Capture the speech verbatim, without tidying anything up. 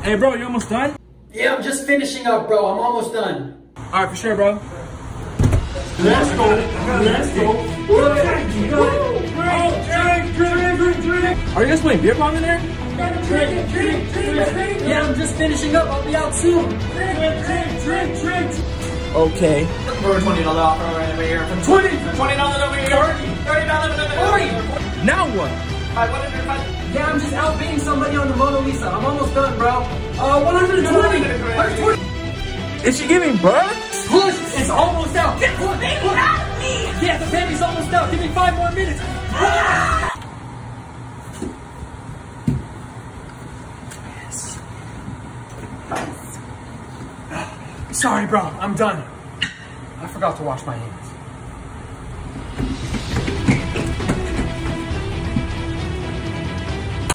Hey, bro, you almost done? Yeah, I'm just finishing up, bro. I'm almost done. All right, for sure, bro. Let's go. Let's go. Drink, drink, drink, drink. Are you guys playing beer pong in there? Drink, drink, drink, drink. Yeah, I'm just finishing up. I'll be out soon. Drink, drink, drink, drink. Okay. For twenty dollars off over here. For twenty, twenty dollars over here. Thirty, thirty dollars over there. Forty. Now what? Five, one hundred five. Yeah, I'm just outbidding somebody on the Mona Lisa. I'm almost done, bro. Uh, one hundred twenty. one hundred twenty. Is she giving birth? Push! It's almost out! Get the baby out of me! Yeah, the baby's almost out! Give me five more minutes! Yes. Sorry, bro. I'm done. I forgot to wash my hands.